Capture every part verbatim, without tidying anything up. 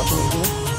बात हो रही है।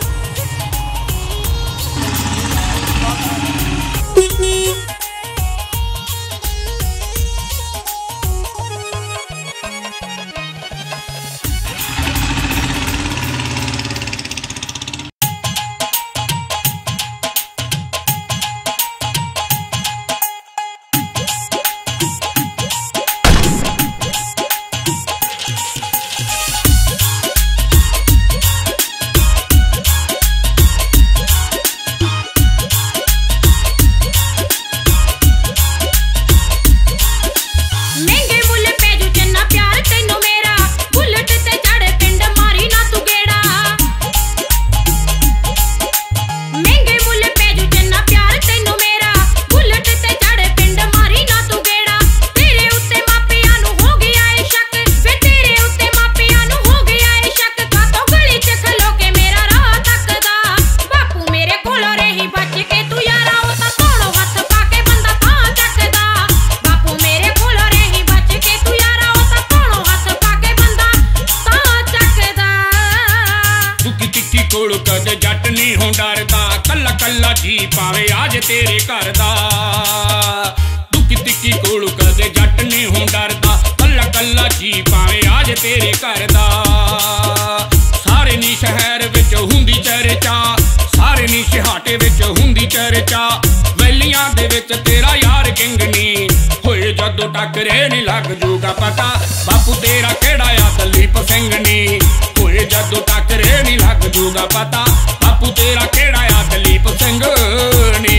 कदे जट नहीं हो डरदा, कला कला जी पावे आज तेरे घर दा। दुखी तिक्की कोल कदे जट नहीं हो डरदा, कला कला जी पावे आज तेरे घर दा। सारे नी शहर विच हुंदी चर्चा, सारे नी सिहाटे विच हुंदी चर्चा। वैलियां दे विच तेरा यार किंगनी होए जदों टकरे नहीं लग जूगा पता, बापू तेरा केड़ा आ दलीप सिंह नी होए जदों टकरे नहीं लग जूगा पता, बापू तेरा केड़ा आ दलीप सिंह नी।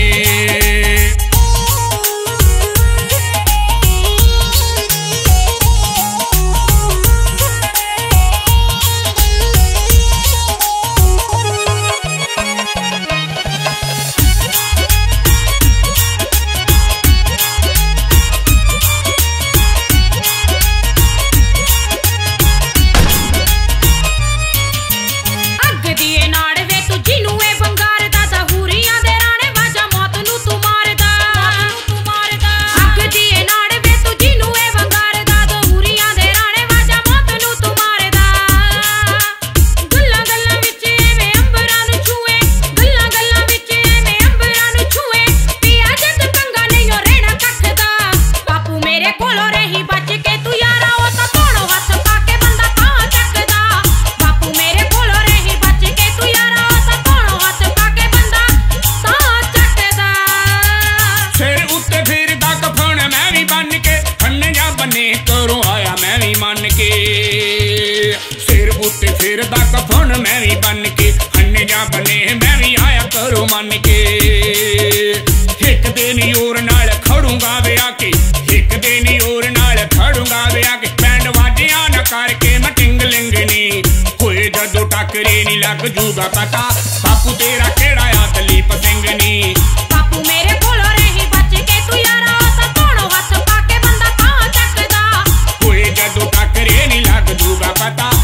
करों आया मैं भी मन के सिर उत्ते फिरदा कफन मैं भी बन के, हन्ने जा बने मैं भी आया करो मन के। हिक दिन ओर नाल खड़ूंगा वे आके, हिक दिन ओर नाल खड़ूंगा वे आके। बैंड वाजिया ना करके मैं टिंगलिंगनी होए जदों टकरे नहीं लग जूगा पता, बापू तेरा केड़ा आ दलीप सिंह नी। बापू मेरे कोलों रही बच के तू यारा, दोनों हथ पाके बंदा तां चकदा होए जदों टकरे नहीं लग जूगा पता।